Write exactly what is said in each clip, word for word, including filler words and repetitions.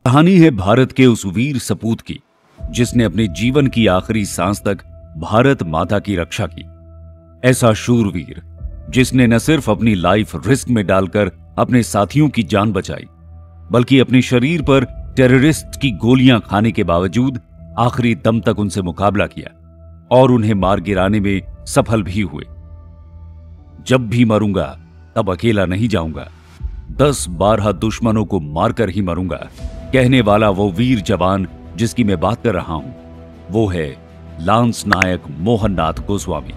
कहानी है भारत के उस वीर सपूत की जिसने अपने जीवन की आखिरी सांस तक भारत माता की रक्षा की। ऐसा शूरवीर जिसने न सिर्फ अपनी लाइफ रिस्क में डालकर अपने साथियों की जान बचाई, बल्कि अपने शरीर पर टेररिस्ट की गोलियां खाने के बावजूद आखिरी दम तक उनसे मुकाबला किया और उन्हें मार गिराने में सफल भी हुए। जब भी मरूंगा तब अकेला नहीं जाऊंगा, दस बारह दुश्मनों को मारकर ही मरूंगा, कहने वाला वो वीर जवान जिसकी मैं बात कर रहा हूं वो है लांस नायक मोहननाथ गोस्वामी।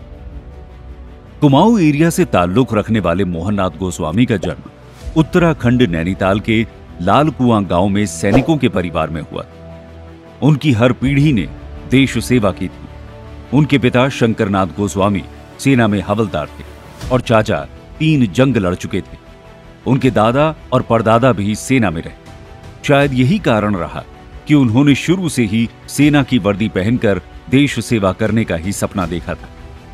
कुमाऊं एरिया से ताल्लुक रखने वाले मोहननाथ गोस्वामी का जन्म उत्तराखंड नैनीताल के लाल कुआं गांव में सैनिकों के परिवार में हुआ। उनकी हर पीढ़ी ने देश सेवा की थी। उनके पिता शंकरनाथ गोस्वामी सेना में हवलदार थे और चाचा तीन जंग लड़ चुके थे। उनके दादा और परदादा भी सेना में रहे। शायद यही कारण रहा कि उन्होंने शुरू से ही सेना की वर्दी पहनकर देश सेवा करने का ही सपना देखा था।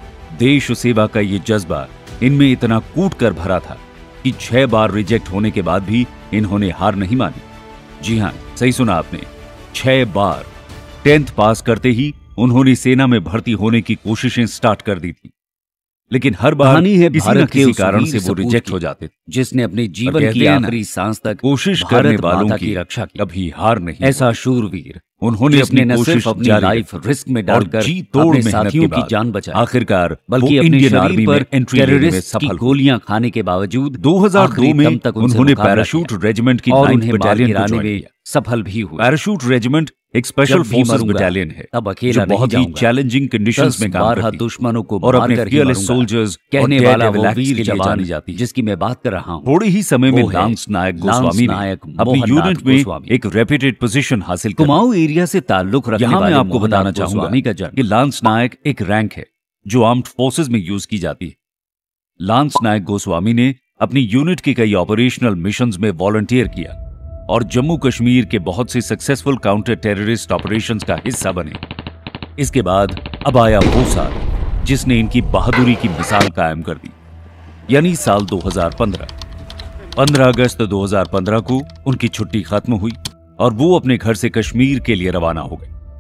देश सेवा का ये जज्बा इनमें इतना कूट कर भरा था कि छह बार रिजेक्ट होने के बाद भी इन्होंने हार नहीं मानी। जी हां, सही सुना आपने, छह बार। टेंथ पास करते ही उन्होंने सेना में भर्ती होने की कोशिशें स्टार्ट कर दी थी, लेकिन हर बार कहानी है किसी न भारत के किसी उस कारण वीर से वो सपूत रिजेक्ट की, हो जाते थे। जिसने अपने जीवन कहते की हैं ना, आखिरी सांस तक कोशिश करने भारत वालों माता की की रक्षा की। कभी हार नहीं। ऐसा शूरवीर उन्होंने जिसने अपनी न कोशिश सिर्फ अपनी जारी लाइफ रखी रिस्क में और डालकर जी तोड़ अपने मेहनत साथियों के की बाद जान बचाई, आखिरकार बल्कि वो अपने इंडियन शरीर आर्मी पर में एंट्री लेने में टेररिस्ट की सफल हुए। गोलियां खाने के बावजूद दो हज़ार दो आखिरी में दम तक उनसे उन्होंने मुकाबला पैराशूट किया रेजिमेंट की और नाइन्थ उन्हें मार बटालियन को गिराने ज्वाइन में किया। सफल भी हुए। पैराशूट रेजिमेंट एक स्पेशल जब भी फोर्सेस मरूंगा, बटालियन है तब अकेला जो नहीं बहुत ही जाऊंगा। चैलेंजिंग कंडीशंस दस में काम बारह करती है दुश्मनों को और अपने मारकर ही फियरलेस मरूंगा, सोल्जर्स कहने और वाला वो डेयरडेविल एक्ट्स वीर के लिए जवान जानी जाती है। जिसकी मैं बात कर रहा हूं थोड़े ही समय में वो है लांस नायक लांस गोस्वामी ने नायक अपनी मोहननाथ यूनिट में गोस्वामी। एक रेप्यूटेड पोजीशन हासिल कर कुमाऊं एरिया से ताल्लुक रखने यहां मैं वाले आपको बताना मोहननाथ चाहूंगा गोस्वामी का जन्म कि लांस नायक एक रैंक है जो आर्म्ड फोर्सेस में यूज की जाती है। लांस नायक गोस्वामी ने अपनी यूनिट के कई ऑपरेशनल मिशंस में वॉलंटियर किया और जम्मू कश्मीर के बहुत से सक्सेसफुल काउंटर टेररिस्ट ऑपरेशंस का हिस्सा बने। इसके बाद अब आया वो साल जिसने इनकी बहादुरी की मिसाल कायम कर दी, यानी साल दो हज़ार पंद्रह। पंद्रह अगस्त दो हज़ार पंद्रह को उनकी छुट्टी खत्म हुई और वो अपने घर से कश्मीर के लिए रवाना हो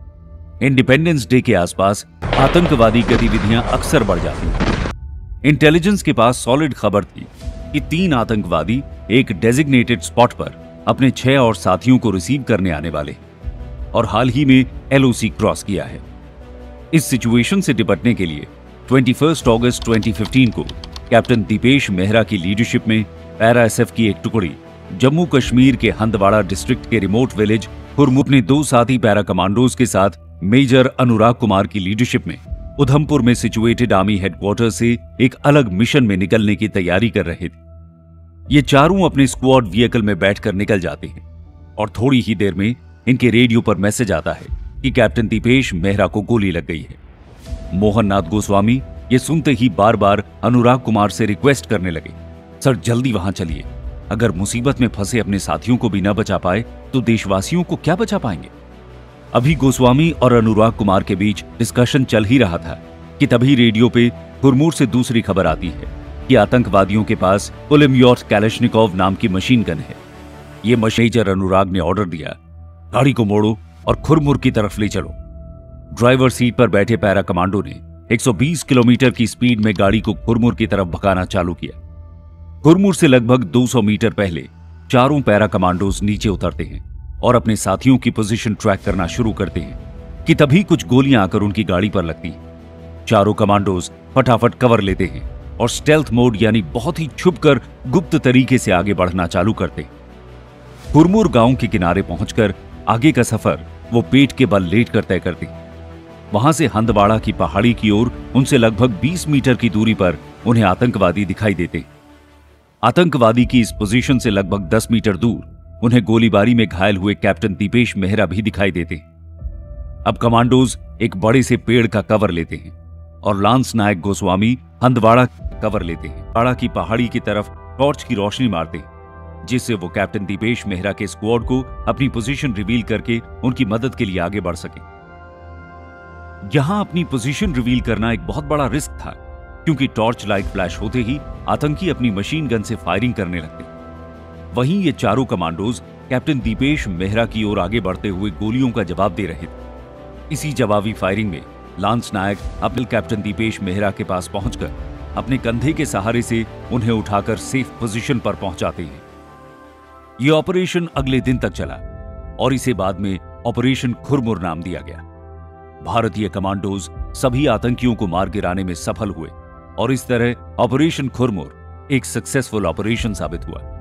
गए। इंडिपेंडेंस डे के आसपास आतंकवादी गतिविधियां अक्सर बढ़ जाती हैं। इंटेलिजेंस के पास सॉलिड खबर थी कि तीन आतंकवादी एक डेजिग्नेटेड स्पॉट पर अपने छह और साथियों को रिसीव करने आने वाले हैं और हाल ही में एलओसी क्रॉस किया है। इस सिचुएशन से निपटने के लिए इक्कीस अगस्त दो हज़ार पंद्रह को कैप्टन दीपेश मेहरा की लीडरशिप में पैरा एसएफ की एक टुकड़ी जम्मू कश्मीर के हंदवाड़ा डिस्ट्रिक्ट के रिमोट विलेज हुरमुर ने दो साथी पैरा कमांडोज के साथ मेजर अनुराग कुमार की लीडरशिप में उधमपुर में सिचुएटेड आर्मी हेडक्वार्टर से एक अलग मिशन में निकलने की तैयारी कर रहे थे। ये चारों अपने स्क्वाड व्हीकल में बैठकर निकल जाते हैं और थोड़ी ही देर में इनके रेडियो पर मैसेज आता है कि कैप्टन दीपेश मेहरा को गोली लग गई है। मोहननाथ गोस्वामी ये सुनते ही बार बार अनुराग कुमार से रिक्वेस्ट करने लगे, सर जल्दी वहां चलिए, अगर मुसीबत में फंसे अपने साथियों को भी न बचा पाए तो देशवासियों को क्या बचा पाएंगे। अभी गोस्वामी और अनुराग कुमार के बीच डिस्कशन चल ही रहा था कि तभी रेडियो पे हुरमुर से दूसरी खबर आती है कि आतंकवादियों के पास पुलेमियोट कैलेशनिकोव नाम की मशीन गन है। ये मेजर अनुराग ने ऑर्डर दिया, गाड़ी को मोड़ो और खुरमुर की तरफ ले चलो। ड्राइवर सीट पर बैठे पैरा कमांडो ने एक सौ बीस किलोमीटर की स्पीड में गाड़ी को खुरमुर की तरफ भगाना चालू किया। खुरमुर से लगभग दो सौ मीटर पहले चारों पैरा कमांडोज नीचे उतरते हैं और अपने साथियों की पोजीशन ट्रैक करना शुरू करते हैं कि तभी कुछ गोलियां आकर उनकी गाड़ी पर लगती हैं। चारों कमांडोज फटाफट कवर लेते हैं और स्टेल्थ मोड यानी बहुत ही छुपकर गुप्त तरीके से आगे बढ़ना चालू करते हैं। हुरमुर गांव के किनारे पहुंचकर आगे का सफर वो पेट के बल लेट कर तय करते हैं। वहां से हंदवाड़ा की पहाड़ी की ओर उनसे लगभग बीस मीटर की दूरी पर उन्हें आतंकवादी दिखाई देते। आतंकवादी की इस पोजीशन से लगभग दस मीटर दूर उन्हें गोलीबारी में घायल हुए कैप्टन दीपेश मेहरा भी दिखाई देते। अब कमांडोज एक बड़े से पेड़ का कवर लेते हैं और लांस नायक गोस्वामी हंदवाड़ा कवर लेते हैं। बाड़ा की पहाड़ी की तरफ टॉर्च की रोशनी मारते हैं, जिससे वो कैप्टन दीपेश मेहरा के स्क्वाड को अपनी पोजीशन रिवील करके उनकी मदद के लिए आगे बढ़ सके। यहां अपनी पोजीशन रिवील करना एक बहुत बड़ा रिस्क था, क्योंकि टॉर्च लाइट फ्लैश होते ही आतंकी अपनी मशीन गन से फायरिंग करने लगते। वहीं ये चारों कमांडोज कैप्टन दीपेश मेहरा की ओर आगे बढ़ते हुए गोलियों का जवाब दे रहे थे। इसी जवाबी फायरिंग में लांस नायक अपने कैप्टन दीपेश मेहरा के पास पहुंचकर अपने कंधे के सहारे से उन्हें उठाकर सेफ पोजीशन पर पहुंचाते हैं। यह ऑपरेशन अगले दिन तक चला और इसे बाद में ऑपरेशन खुरमुर नाम दिया गया। भारतीय कमांडोज सभी आतंकियों को मार गिराने में सफल हुए और इस तरह ऑपरेशन खुरमुर एक सक्सेसफुल ऑपरेशन साबित हुआ।